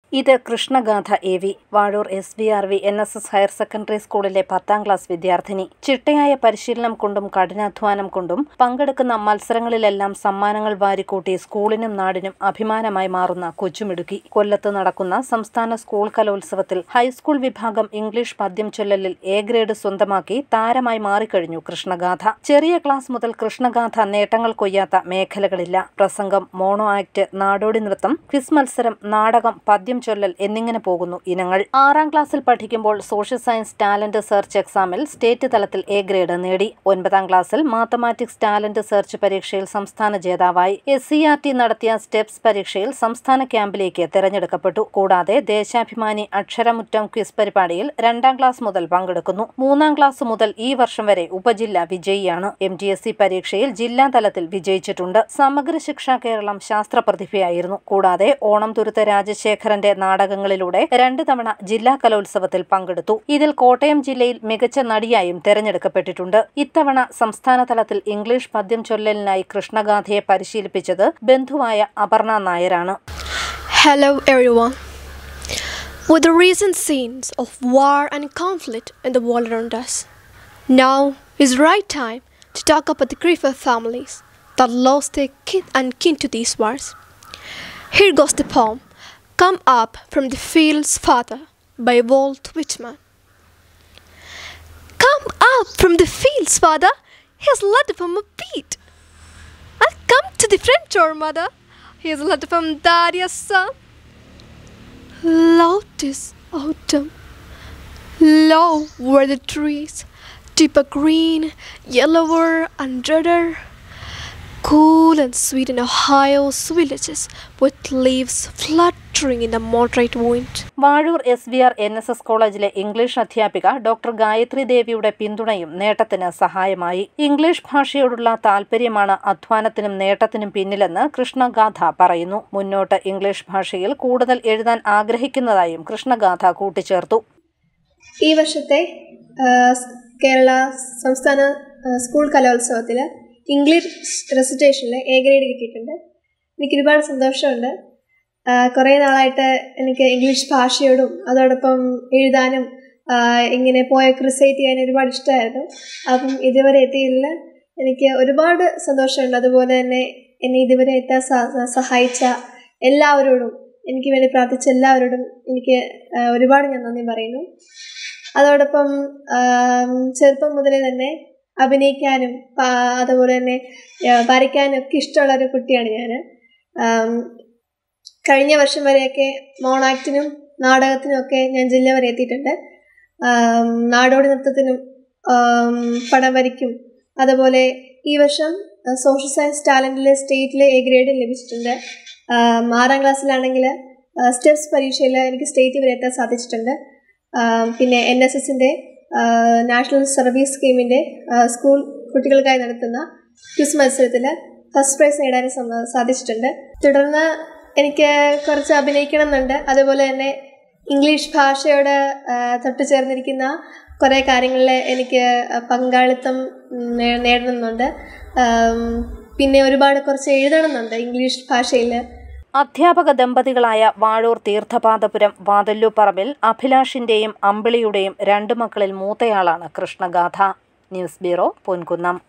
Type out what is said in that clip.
ഇത് Krishnagatha AV Vazhoor SBRV NSS higher secondary സ്കൂളിലെ 10ാം ക്ലാസ് വിദ്യാർത്ഥിനി. ചിട്ടയായ പരിശീലനം കൊണ്ടും കഠിനാധ്വാനം കൊണ്ടും പങ്കെടുക്കുന്ന മത്സരങ്ങളിലെല്ലാം സമ്മാനങ്ങൾ വാരിക്കൂട്ടി സ്കൂളിനും നാടിനും അഭിമാനമായി മാറുന്ന കൊച്ചുമിടുക്കി. കൊല്ലത്ത് നടക്കുന്ന സംസ്ഥാന സ്കൂൾ കലോത്സവത്തിൽ ഹൈസ്കൂൾ വിഭാഗം ഇംഗ്ലീഷ് പദ്യം ചൊല്ലലിൽ A ഗ്രേഡ് സ്വന്തമാക്കി താരമായി മാറിക്കഴിഞ്ഞു കൃഷ്ണഗാഥ. ചെറിയ ക്ലാസ് മുതൽ കൃഷ്ണഗാഥ നേട്ടങ്ങൾ കൊയ്യാത്ത മേഖലകളില്ല. പ്രസംഗം, മോണോ ആക്ട്, നാടോടി നൃത്തം, ക്വിസ് മത്സരം, നാടകം, പദ്യം ചൊല്ലൽ എന്നിങ്ങനെ പോകുന്നു ഇനങ്ങൾ. 6ാം ക്ലാസ്സിൽ പഠിക്കുമ്പോൾ സോഷ്യൽ സയൻസ് ടാലന്റ് സെർച്ച് എക്സാമിൽ സ്റ്റേറ്റ് തലത്തിൽ A ഗ്രേഡ് നേടി. 9ാം ക്ലാസ്സിൽ മാത്തമാറ്റിക്സ് ടാലന്റ് സെർച്ച് പരീക്ഷയിൽ സംസ്ഥാന ജേതാവായി. SCERT നടത്തിയ സ്റ്റെപ്സ് പരീക്ഷയിൽ സംസ്ഥാന ക്യാമ്പിലേക്ക് തെരഞ്ഞെടുക്കപ്പെട്ടു. കൂടാതെ ദേശാഭിമാനി അക്ഷരമുറ്റം ക്വിസ് പരിപാടിയിൽ 2ാം ക്ലാസ് മുതൽ പങ്കെടുക്കുന്നു. 3ാം ക്ലാസ് മുതൽ ഈ വർഷം വരെ ഉപജില്ല വിജയിയാണ്. MTSC പരീക്ഷയിൽ ജില്ലാ തലത്തിൽ വിജയിച്ചിട്ടുണ്ട്. സമഗ്ര ശിക്ഷ കേരളം ശാസ്ത്ര പ്രതിഭയായിരുന്നു. കൂടാതെ ഓണം തുരുത്ത് രാജശേഖരന്റെ നാടകങ്ങളിലൂടെ 2 തവണ ജില്ലാ കലോത്സവത്തിൽ പങ്കെടുത്തു. ഇതിൽ കോട്ടയം ജില്ലയിൽ മികച്ച നടിയായും തെരഞ്ഞെടുക്കപ്പെട്ടിട്ടുണ്ട്. ഇത്തവണ സംസ്ഥാന തലത്തിൽ ഇംഗ്ലീഷ് പദ്യം ചൊല്ലലിനായി കൃഷ്ണഗാഥയെ പരിശീലിപ്പിച്ചത് ബന്ധുവായ അപർണ നായരാണ്. Hello everyone. With the recent scenes of war and conflict in the world around us, now is the right time to talk about the grief of families that lost their kin and kin to these wars. Here goes the poem, Come Up from the Fields, Father, by Walt Whitman. Come up from the fields, Father, here's a letter from a beat. I'll come to the front door, Mother, here's a letter from Daria's son. Loud is autumn, low were the trees, deeper green, yellower and redder, cool and sweet in Ohio's villages, with leaves fluttering in the moderate wind. Vazhoor SBR NSS കോളേജിലെ English അധ്യാപിക doctor Gayathri ദേവിയുടെ പിന്തുണയും നേട്ടത്തിന് സഹായമായി. English ഭാഷയോടുള്ള താൽപര്യമാണ് അധ്വാനത്തിനും നേട്ടത്തിനും പിന്നിലെന്ന് കൃഷ്ണഗാഥ പറയുന്നു. മുന്നോട്ട് ഇംഗ്ലീഷ് ഭാഷയിൽ കൂടുതൽ എഴുതാൻ ആഗ്രഹിക്കുന്നതായും കൃഷ്ണഗാഥ കൂട്ടിച്ചേർത്തു. ഈ വർഷത്തെ കേരള സംസ്ഥാന സ്കൂൾ കലോത്സവത്തിൽ ഇംഗ്ലീഷ് റെസിറ്റേഷനിൽ A ഗ്രേഡ് കിട്ടിയിട്ടുണ്ട്. എനിക്ക് ഒരുപാട് സന്തോഷമുണ്ട്. കുറേ നാളായിട്ട് എനിക്ക് ഇംഗ്ലീഷ് ഭാഷയോടും അതോടൊപ്പം എഴുതാനും ഇങ്ങനെ പോയൊക്കെ റിസൈറ്റ് ചെയ്യാൻ ഒരുപാട് ഇഷ്ടമായിരുന്നു. അപ്പം ഇതുവരെ എത്തിയതിൽ എനിക്ക് ഒരുപാട് സന്തോഷമുണ്ട്. അതുപോലെ തന്നെ എന്നെ ഇതുവരെ എത്താൻ സഹായിച്ച എല്ലാവരോടും, എനിക്ക് വേണ്ടി പ്രാർത്ഥിച്ച എല്ലാവരോടും എനിക്ക് ഒരുപാട് ഞാൻ നന്ദി പറയുന്നു. അതോടൊപ്പം ചെറുപ്പം മുതലേ തന്നെ അഭിനയിക്കാനും അതുപോലെ തന്നെ വരയ്ക്കാനും ഒക്കെ ഇഷ്ടമുള്ളൊരു കുട്ടിയാണ് ഞാൻ. കഴിഞ്ഞ വർഷം വരെയൊക്കെ മോണോ ആക്ടിനും നാടകത്തിനും ഒക്കെ ഞാൻ ജില്ല വരെ എത്തിയിട്ടുണ്ട്. നാടോടി നൃത്തത്തിനും പടം വരയ്ക്കും. അതുപോലെ ഈ വർഷം സോഷ്യൽ സയൻസ് ടാലന്റിലെ സ്റ്റേറ്റിലെ A ഗ്രേഡ് ലഭിച്ചിട്ടുണ്ട്. 6ാം ക്ലാസ്സിലാണെങ്കിൽ സ്റ്റെപ്സ് പരീക്ഷയിൽ എനിക്ക് സ്റ്റേറ്റ് വരെ എത്താൻ സാധിച്ചിട്ടുണ്ട്. പിന്നെ NSSന്റെ നാഷണൽ സർവീസ് സ്കീമിൻ്റെ സ്കൂൾ കുട്ടികൾക്കായി നടത്തുന്ന ക്വിസ് മത്സരത്തിൽ ഫസ്റ്റ് പ്രൈസ് നേടാനും സാധിച്ചിട്ടുണ്ട്. തുടർന്ന് എനിക്ക് കുറച്ച് അഭിനയിക്കണം എന്നുണ്ട്. അതുപോലെ തന്നെ ഇംഗ്ലീഷ് ഭാഷയോട് തൊട്ടുചേർന്നിരിക്കുന്ന കുറേ കാര്യങ്ങളിൽ എനിക്ക് പങ്കാളിത്തം നേടണമെന്നുണ്ട്. പിന്നെ ഒരുപാട് കുറച്ച് എഴുതണമെന്നുണ്ട് ഇംഗ്ലീഷ് ഭാഷയിൽ. അധ്യാപക ദമ്പതികളായ വാഴൂർ തീർത്ഥപാദപുരം വാതല്ലൂപ്പറമ്പിൽ അഭിലാഷിന്റെയും അമ്പിളിയുടെയും 2 മക്കളിൽ മൂത്തയാളാണ് കൃഷ്ണഗാഥ. News bureau, Ponkunnam.